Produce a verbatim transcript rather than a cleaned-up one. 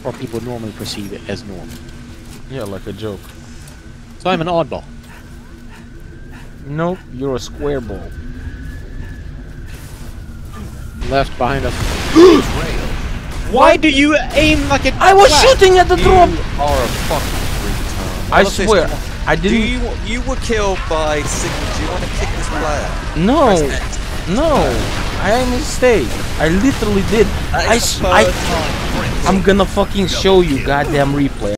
or people normally perceive it as normal. Yeah, like a joke. So I'm an oddball. Nope, you're a square ball. Left behind us. Why do you aim like a I was flat? shooting at the drop! You are a fucking retard. I All of this- swear, I Do didn't... you you were killed by Signal? Do you want to kick this player? No, Press X. no, I made a mistake. I literally did. That I, is s- the I, third time. I'm gonna fucking show you goddamn replay.